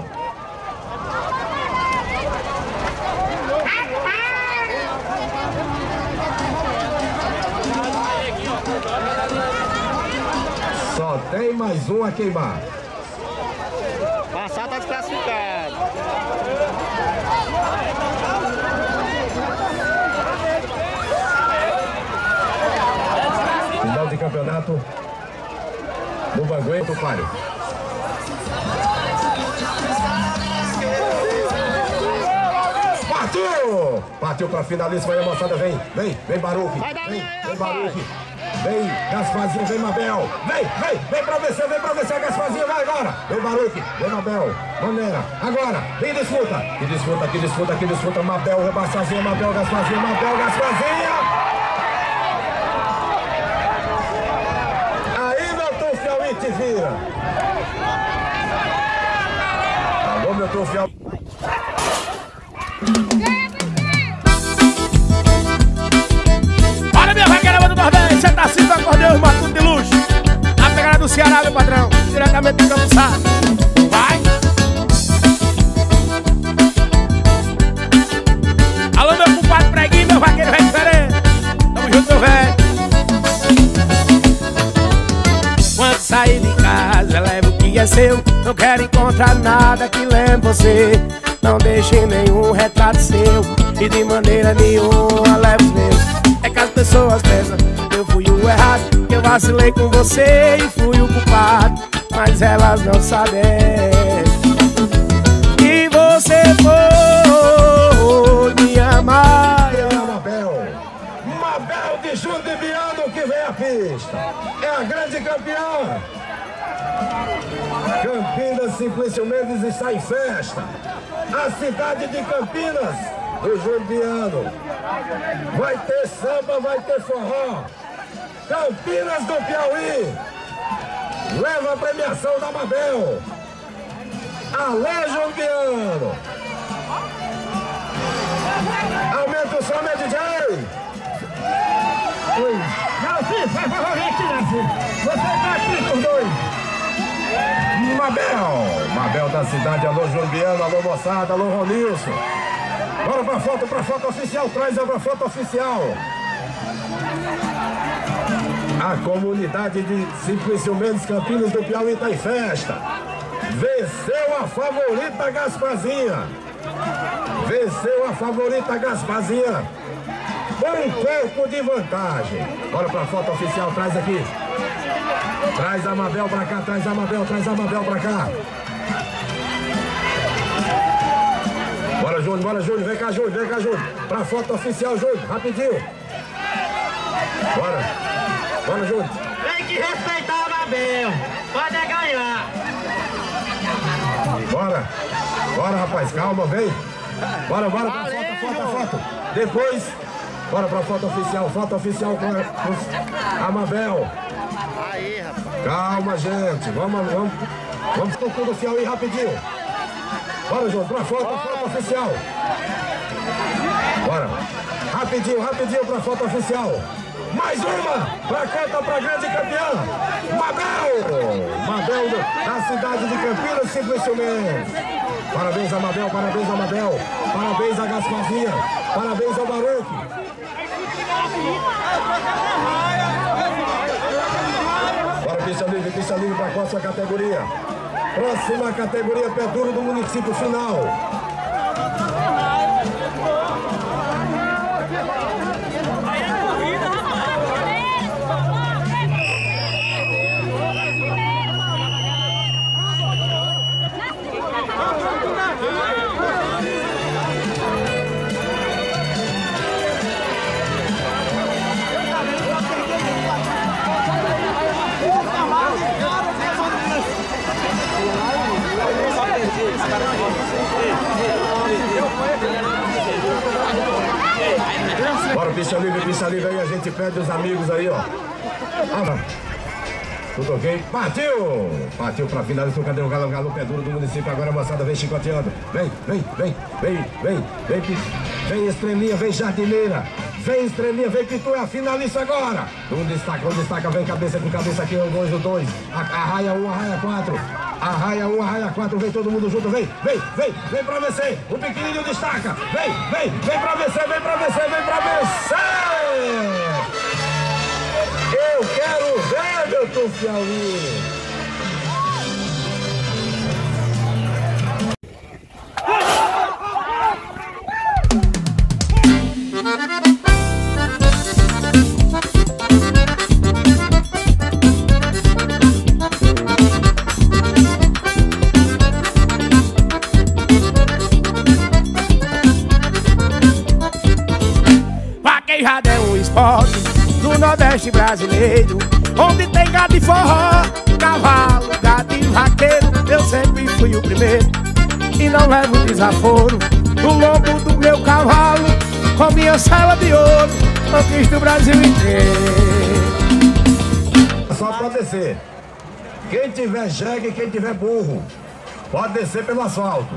Só tem mais um a queimar. Passar tá desclassificado. Final de campeonato no Banguê do Páreo. Partiu! Partiu para finalíssima aí a moçada. Vem, vem, vem Baruque. Vem, vem Baruque. Vem Gasparzinho, vem Mabel. Vem, vem, vem pra vencer, vem pra vencer Gasparzinho, vai agora. Vem Baruque, vem Mabel. Maneira, agora, vem disputa. Que disputa, que disputa, que disputa. Mabel, Gasparzinho, Mabel, Gasparzinho, Mabel, Gasparzinho. Ainda o Tufiauí te vira. Alô, meu Tufiauí. Olha, minha vaqueira do Nordeste, você tá assim com acordeão, matuto de luxo. A pegada do Ceará, meu padrão, diretamente do Campo Sá. Vai! Alô, meu compadre Preguinho, meu vaqueiro velho diferente. Tamo junto, meu velho. Quando sair de casa, leva o que é seu. Não quero encontrar nada que lembre você. Não deixe nenhum retrato seu e de maneira nenhuma leve os meus. É que as pessoas pensam que eu fui o errado, que eu vacilei com você e fui o culpado. Mas elas não sabem que você foi me amar. Mabel, Mabel de Jundiviano que vem à pista. É a grande campeã. Campinas Simplício Mendes está em festa. A cidade de Campinas, o Jundiviano. Vai ter samba, vai ter forró. Campinas do Piauí leva a premiação da Mabel. Alô, Jundiviano. Aumenta o som, meu D J. Oi. Nancy, faz favorito, Nancy. Você tá aqui com dois. Mabel, Mabel da cidade, alô Jundiviano, alô moçada, alô Ronilson. Bora pra foto, pra foto oficial, traz a pra foto oficial. A comunidade de Simplício Mendes Campinas do Piauí tá em festa. Venceu a favorita Gasparzinha. Venceu a favorita Gasparzinha. Um pouco de vantagem. Bora pra foto oficial, traz aqui. Traz a Mabel pra cá, traz a Mabel, traz a Mabel pra cá. Bora, Júnior, bora, Júnior, vem cá, Júnior, vem cá, Júnior. Pra foto oficial, Júnior, rapidinho. Bora, bora, Júnior. Tem que respeitar a Mabel, pode é ganhar. Bora, bora, rapaz, calma, vem. Bora, bora, pra foto, foto, foto. Depois, bora pra foto oficial, foto oficial com a, a Mabel. Aí, rapaz. Calma, gente. Vamos, vamos. Vamos com tudo oficial aí rapidinho. Bora, João, pra foto, pra foto oficial. Bora. Rapidinho, rapidinho pra foto oficial. Mais uma pra conta pra grande campeã. Mabel. Mabel da cidade de Campinas, Simplício Mendes. Parabéns a Mabel, parabéns a Mabel. Parabéns a Gasparzinha. Parabéns ao Baruque. Pista livre, pista livre para a próxima categoria. Próxima categoria, pé duro do município final. pista livre, pista livre aí, a gente pede os amigos aí, ó. Ah, tudo ok? Partiu! Partiu pra finalizar. Cadê o galo? O galo pé duro do município. Agora a moçada vem chicoteando. Vem, vem, vem, vem, vem, vem, vem, vem estrelinha, vem jardineira. Vem estrelinha, vem que tu é a finalista agora. Um destaca, um destaca, vem cabeça com cabeça aqui, o dois, o dois. Arraia um, arraia quatro. Arraia um, arraia quatro, vem todo mundo junto, vem, vem, vem, vem pra vencer. O pequenininho destaca. Vem, vem, vem pra vencer, vem pra vencer, vem pra vencer. Eu quero ver, meu Tufiauí! Vaquejada é um esporte do Nordeste brasileiro, onde tem gado e forró, cavalo, gado e vaqueiro. Eu sempre fui o primeiro e não levo desaforo. No lombo do meu cavalo, com minha sala de ouro, conquisto o Brasil inteiro. Só pode descer. Quem tiver jegue, quem tiver burro, pode descer pelo asfalto.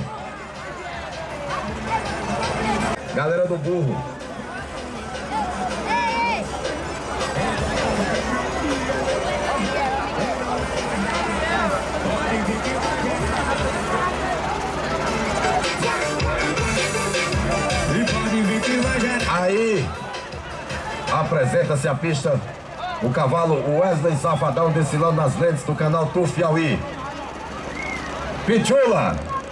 Galera do burro. Aí, apresenta-se a pista o cavalo Wesley Safadão, desfilando nas lentes do canal Tufiauí. Pichula!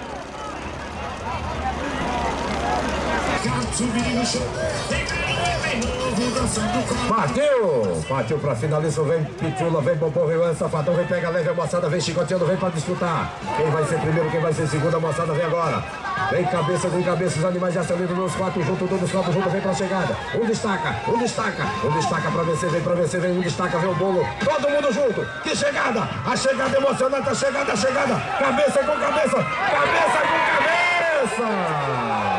Partiu! Partiu pra finalizar, vem Pichula, vem Popô, vem Wesley Safadão, vem pega leve, a moçada vem chicoteando, vem pra disputar. Quem vai ser primeiro, quem vai ser segundo, a moçada vem agora. Vem cabeça com cabeça, os animais já estão indo nos quatro juntos, todos os quatro juntos, vem pra chegada. Um destaca, um destaca, um destaca pra vencer, vem pra vencer, vem um destaca, vem o bolo. Todo mundo junto, que chegada! A chegada emocionante, a chegada, a chegada. Cabeça com cabeça, cabeça com cabeça!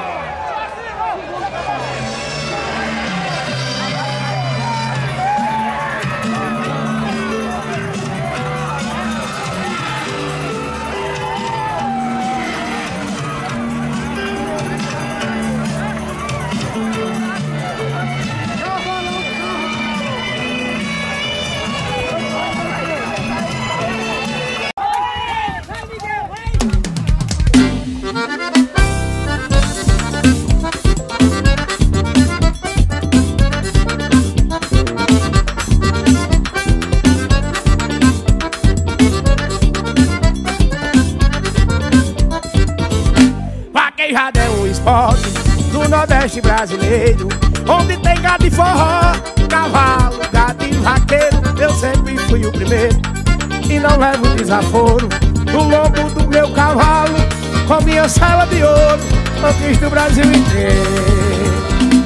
Vaquejada é um esporte do Nordeste brasileiro, onde tem gado e forró, cavalo, gado e vaqueiro. Eu sempre fui o primeiro e não levo desaforo. No lombo do meu cavalo, com minha sala de ouro, conquisto o Brasil inteiro.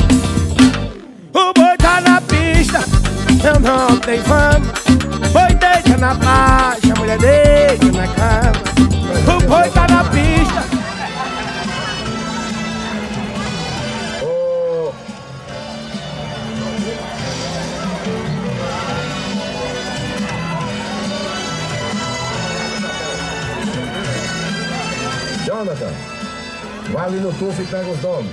O boi tá na pista, eu não tenho fama. Boi deita na faixa, mulher deita na cama. O boi tá na pista. Jonathan, vai ali no tufo e pega os nomes.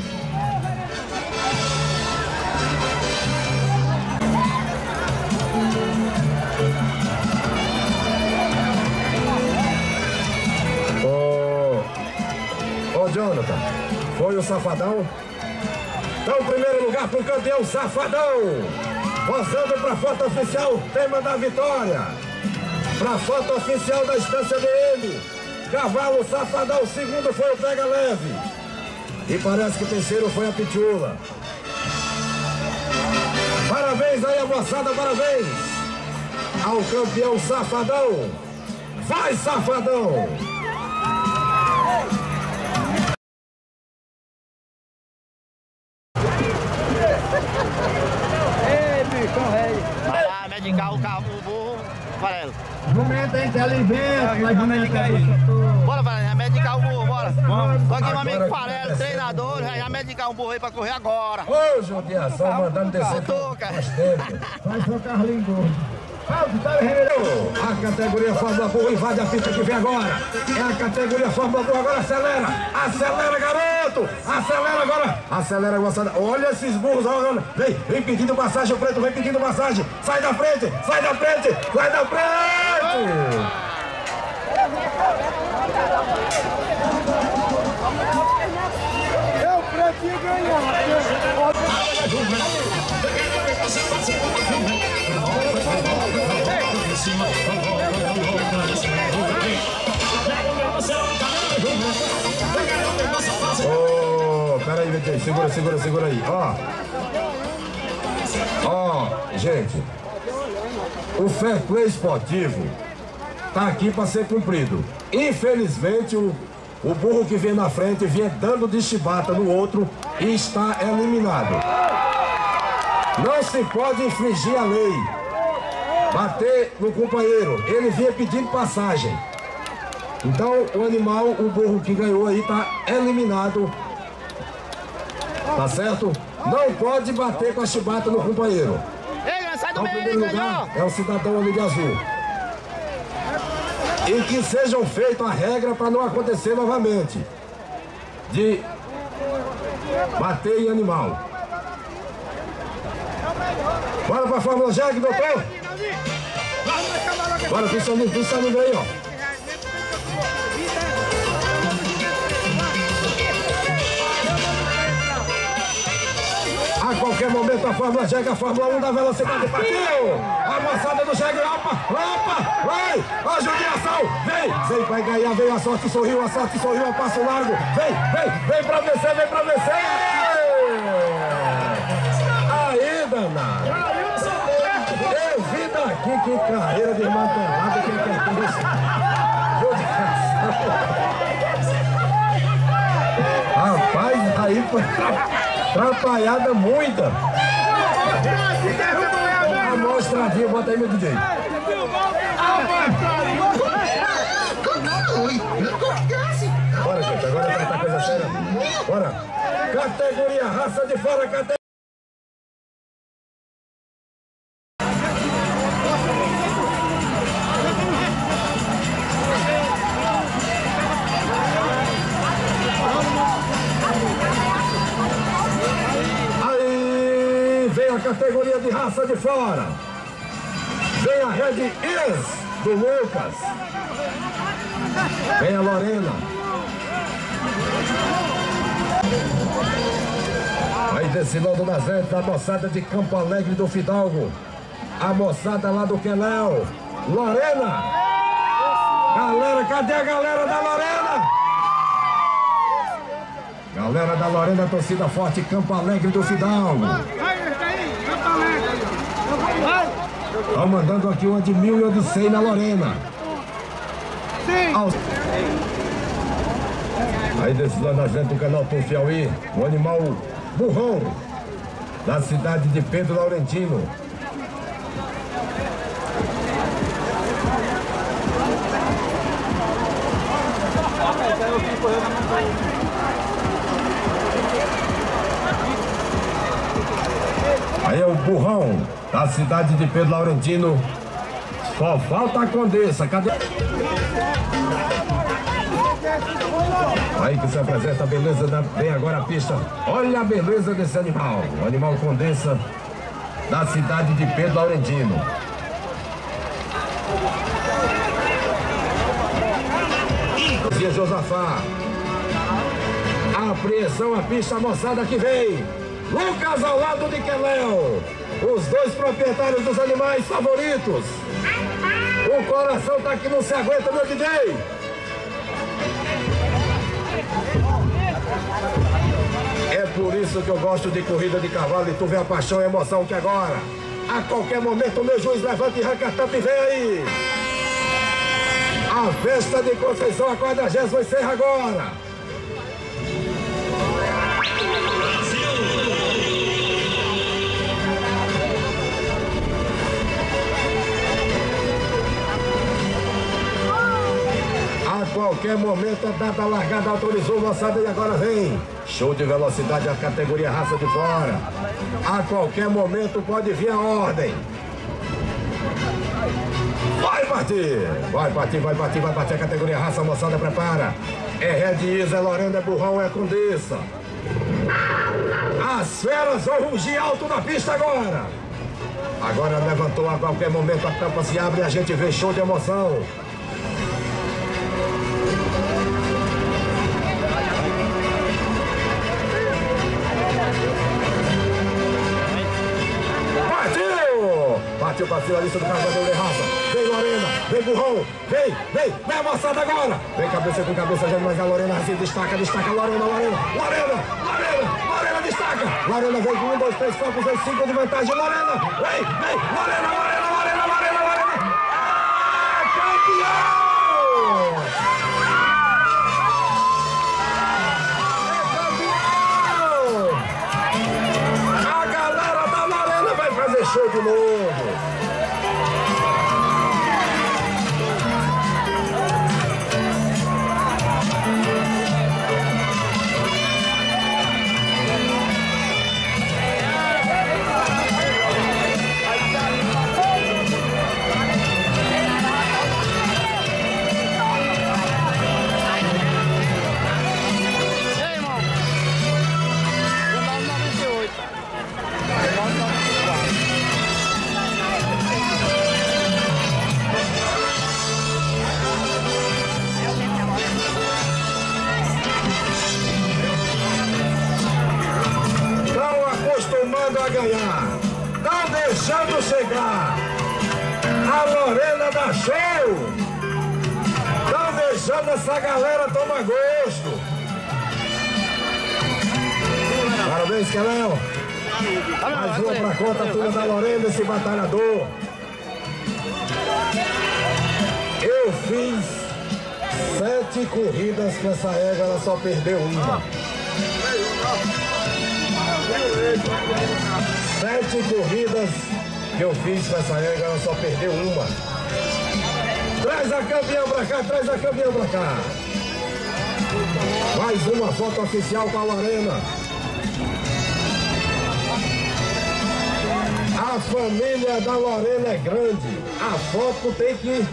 Ô, ô Jonathan, foi o Safadão? Então, primeiro lugar pro campeão Safadão. Mostrando pra foto oficial, tema da vitória. Pra foto oficial da Estância D M. Cavalo Safadão, o segundo foi o Pega Leve. E parece que o terceiro foi a Pichula. Parabéns aí, a moçada, parabéns ao campeão Safadão. Vai, Safadão! Vai lá medicar o carro, o burro, Varelo. Jumento é inteligente, mas jumento é gostoso. Bora, Varela, já medicar o burro, bora. Vamos. Tô aqui meu amigo Farelo, treinador, já medicar um burro aí pra correr agora. Ô, judiação, mandando descer. Tô, cara. Vai ser o Carlinhos Gordo. A categoria Fórmula Burro invade a pista que vem agora. É a categoria Fórmula Burro, agora acelera. Acelera, garoto. Acelera agora. Acelera, moçada. Olha esses burros. Olha. Vem, vem pedindo passagem, o preto vem pedindo passagem. Sai da frente, sai da frente, sai da frente. Eu pretinho ganhar. Oh, peraí, V T, segura, segura, segura aí, ó. Ó, gente, o fair play esportivo tá aqui para ser cumprido. Infelizmente, o, o burro que vem na frente vinha dando de chibata no outro e está eliminado. Não se pode infringir a lei, bater no companheiro. Ele vinha pedindo passagem. Então o animal, o burro que ganhou aí, tá eliminado. Tá certo? Não pode bater com a chibata no companheiro. Ei, sai do então, meio, em primeiro lugar, é o cidadão ali de azul. E que sejam feitas a regra para não acontecer novamente de bater em animal. Bora pra Fórmula Jag, doutor? Bora, pistolinho, pistolinho aí, ó. A qualquer momento a Fórmula Jag, a Fórmula um da velocidade partiu! A moçada do Jag, opa, opa, vai! A judiação, vem! Vem, vai ganhar, vem a sorte, sorriu, a sorte, sorriu, a passo largo! Vem, vem, vem pra vencer, vem pra vencer! Aí, danado! Eu vi daqui que carreira desmantelada que ele quer isso. Rapaz, aí foi atrapalhada muita. A mostradinha, bota aí, meu D J. Bora, gente, agora vai estar coisa séria. Bora. Categoria raça de fora, categoria. Categoria de raça de fora. Vem a Red Is do Lucas. Vem a Lorena. Aí desfilando nas ventas a moçada de Campo Alegre do Fidalgo. A moçada lá do Queléu. Lorena. Galera, cadê a galera da Lorena? Galera da Lorena, torcida forte, Campo Alegre do Fidalgo. Estão mandando aqui uma de mil e uma de cem na Lorena. Sim. Aí desfilando a gente do canal Tom Piauí, o animal burrão da cidade de Pedro Laurentino. Aí é o burrão da cidade de Pedro Laurentino. Só falta a Condessa. Cadê? Aí que se apresenta a beleza da... Vem agora a pista. Olha a beleza desse animal. O animal Condessa da cidade de Pedro Laurentino. Dia Josafá. A apreensão, a pista, a moçada que vem. Lucas ao lado de Queléu. Os dois proprietários dos animais favoritos. O coração tá que não se aguenta, meu D J. É por isso que eu gosto de corrida de cavalo. E tu vê a paixão e a emoção que agora, a qualquer momento, o meu juiz levanta e arranca a tampa e vem aí. A festa de Conceição, a quadragésima encerra agora. qualquer momento a data largada autorizou, moçada, e agora vem. Show de velocidade, a categoria raça de fora. A qualquer momento pode vir a ordem. Vai partir, vai partir, vai partir, vai partir a categoria raça, moçada, prepara. É Red Isa, é Lorena, é Burrão, é Condessa. As feras vão rugir alto na pista agora. Agora levantou, a qualquer momento a tampa se abre e a gente vê show de emoção. Partiu pra cima, lista do carro da raça. Vem Lorena, vem Burrão, vem, vem, vem a moçada agora. Vem cabeça com cabeça, já mais a Lorena assim, destaca, destaca, Lorena, Lorena, Lorena, Lorena, Lorena, destaca. Lorena vem com um, dois, três, quatro, seis, cinco de vantagem, Lorena, vem, vem, Lorena, Lorena, Lorena, Lorena, Lorena. É campeão! É campeão! A galera da Lorena vai fazer show de novo. A ganhar, não deixando chegar a Lorena da show, não deixando essa galera tomar gosto. Parabéns, Kelão. Mais uma pra conta, a turma da Lorena, esse batalhador. Eu fiz sete corridas com essa égua, ela só perdeu uma. Sete corridas que eu fiz com essa égua, ela só perdeu uma. Traz a campeã pra cá, traz a campeã pra cá. Mais uma foto oficial com a Lorena. A família da Lorena é grande. A foto tem que...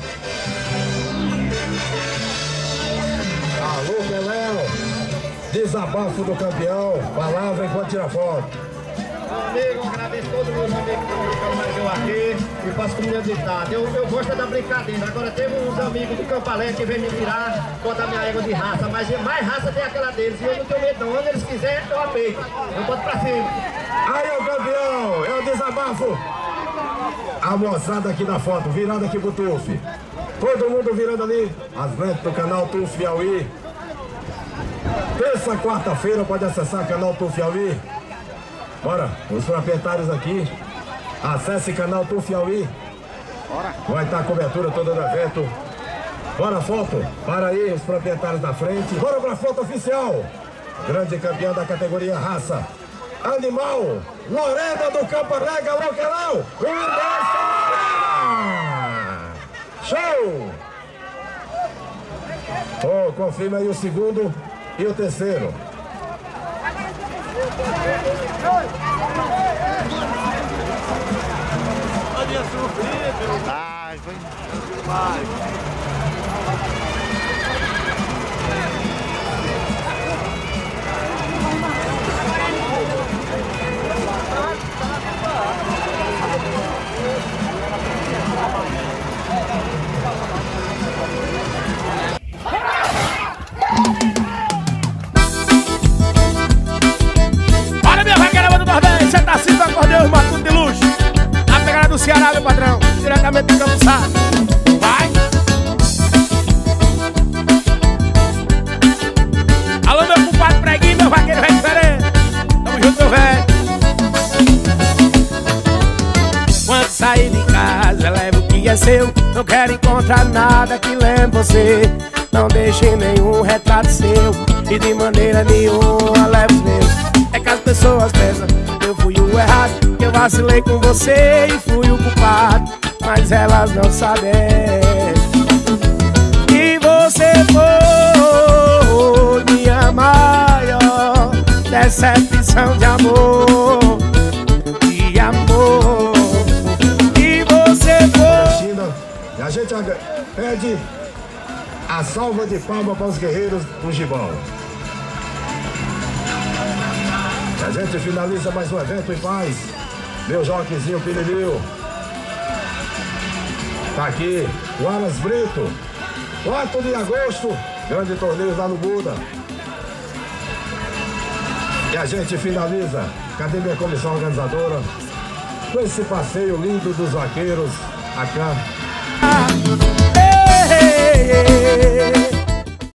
Alô, Beléu. Desabafo do campeão. Palavra enquanto tira foto. Amigo, agradeço todo mundo que estão aqui e faço comunidade. Eu, eu gosto da brincadeira. Agora teve uns amigos do Campo Alegre que vem me tirar contra a minha égua de raça, mas mais raça tem aquela deles e eu não tenho medo não. Onde eles quiserem, eu apeito. Eu boto pra cima. Aí o campeão, é o desabafo. A moçada aqui da foto, virando aqui pro Tuf. Todo mundo virando ali, as frentes do canal Tuf Piauí. Terça, quarta-feira, pode acessar o canal Tuf Piauí. Bora, os proprietários aqui. Acesse o canal Tuf Piauí. Vai estar a cobertura toda do evento. Bora, foto. Para aí, os proprietários da frente. Bora pra foto oficial. Grande campeão da categoria raça animal, Lorena do Campo Alegre, alô, Quelão. Show! Oh, confirma aí o segundo e o terceiro. Ai, vai. Vai. Olha, minha vaqueira do Nordeste, você tá assim com acordeão, matuto de luxo. A pegada do Ceará, meu patrão, diretamente do Campo Sá. Vai! Alô, meu compadre Preguinho, meu vaqueiro velho diferente. Tamo junto, meu velho. Quando sair de casa, leva o que é seu. Não quero encontrar nada que lembre você. Não deixe nenhum retrato seu e de maneira nenhuma leve os meus. É que as pessoas pensam que eu fui o errado, que eu vacilei com você e fui o culpado. Mas elas não sabem que você foi maior decepção de amor, de amor. E você foi. E a gente pede a salva de palmas para os guerreiros do Gibão. A gente finaliza mais um evento em paz. Meu Joquezinho Pirilil. Tá aqui o Alas Brito. quatro de agosto, grande torneio lá no Buda. E a gente finaliza. Cadê minha comissão organizadora? Com esse passeio lindo dos vaqueiros. Acá.